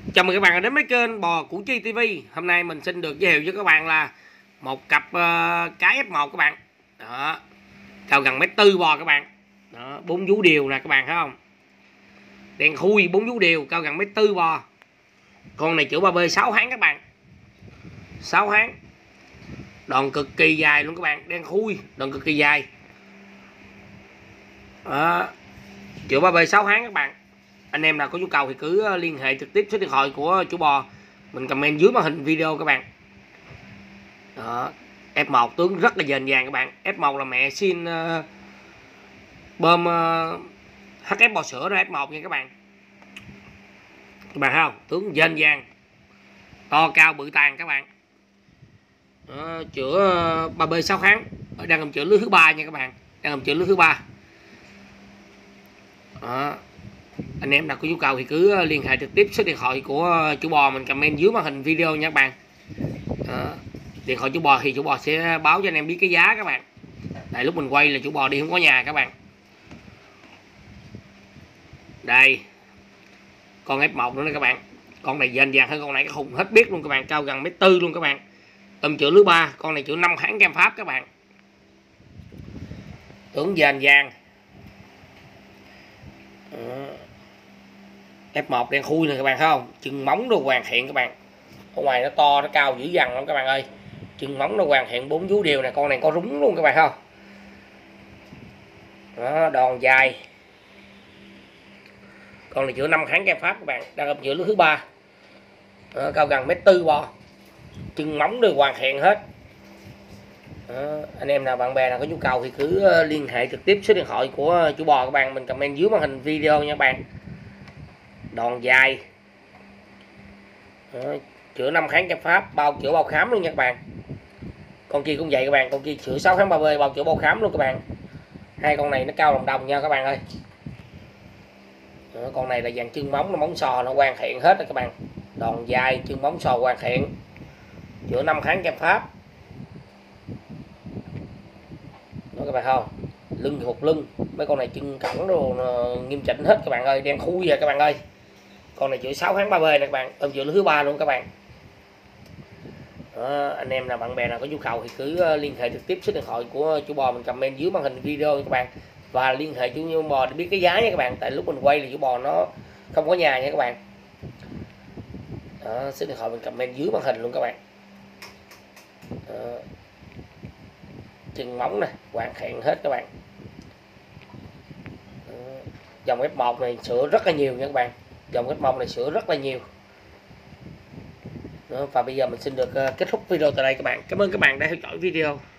Chào mừng các bạn đến với kênh Bò Củ Chi TV. Hôm nay mình xin được giới thiệu với các bạn là một cặp cái F1 các bạn. Đó. Cao gần 1m4 bò các bạn. Đó, 4 vú đều nè các bạn thấy không? Đen khui 4 vú đều, cao gần 1m4 bò. Con này chữa 3B 6 tháng các bạn. 6 tháng. Đòn cực kỳ dài luôn các bạn, đen khui, đòn cực kỳ dài. Đó. Chữa 3B 6 tháng các bạn. Anh em nào có nhu cầu thì cứ liên hệ trực tiếp số điện thoại của chủ bò, mình comment dưới màn hình video các bạn. Đó. F1 tướng rất là dền dàng các bạn. F1 là mẹ xin bơm HF bò sữa ra F1 nha các bạn. Các bạn thấy không? Tướng dền dàng, to cao bự tàn các bạn. Đó. Chữa 3B 6 tháng, đang làm chữa lứa thứ 3 nha các bạn, đang làm chữa lứa thứ 3. Đó. Anh em nào có nhu cầu thì cứ liên hệ trực tiếp số điện thoại của chủ bò, mình comment dưới màn hình video nha các bạn. Đó. Điện thoại chủ bò thì chủ bò sẽ báo cho anh em biết cái giá các bạn. Tại lúc mình quay là chủ bò đi không có nhà các bạn. Đây con F1 nữa nè các bạn. Con này dền dàng hơn con này cái khùng hết biết luôn các bạn, cao gần 1m4 luôn các bạn. Tầm chữa lứa 3, con này chữa 5 tháng kem Pháp các bạn. Tướng dền dàng. F1 đen khui này các bạn thấy không? Chân móng nó hoàn thiện các bạn. Ở ngoài nó to, nó cao dữ dằn lắm các bạn ơi. Chân móng nó hoàn thiện, 4 vú đều này, con này có rúng luôn các bạn không? Đó, đòn dài. Con này chữa 5 tháng kem Pháp các bạn, đang gặp chữa lứa thứ 3. Đó, cao gần 1m4 bò. Chân móng đều hoàn thiện hết. Đó, anh em nào bạn bè nào có nhu cầu thì cứ liên hệ trực tiếp số điện thoại của chủ bò các bạn, mình comment dưới màn hình video nha các bạn. Đòn dài. Đó, chữa 5 tháng kem Pháp, bao chữa bao khám luôn nha các bạn. Con kia cũng vậy các bạn, con kia chữa 6 tháng 3B, bao chữa bao khám luôn các bạn. Hai con này nó cao đồng đồng nha các bạn ơi. Đó, con này là dàn chân móng, nó móng sò nó hoàn thiện hết rồi các bạn. Đòn dài, chân móng sò hoàn thiện, chữa 5 tháng kem Pháp. Đó các bạn không? Lưng hụt lưng, mấy con này chân cẳng đồ nghiêm chỉnh hết các bạn ơi, đen khui rồi các bạn ơi. Con này chữa 6 tháng 3B này các bạn, tôm chữa thứ 3 luôn các bạn. Đó, anh em nào bạn bè nào có nhu cầu thì cứ liên hệ trực tiếp số điện thoại của chủ bò, mình comment dưới màn hình video các bạn, và liên hệ chủ bò để biết cái giá nha các bạn. Tại lúc mình quay là chủ bò nó không có nhà nha các bạn. Đó, số điện thoại mình comment dưới màn hình luôn các bạn. Đó. Chân móng này hoàn thiện hết các bạn. Đó. Dòng F1 này sữa rất là nhiều nha các bạn, dòng F1 này sữa rất là nhiều. Đó, và bây giờ mình xin được kết thúc video tại đây các bạn. Cảm ơn các bạn đã theo dõi video.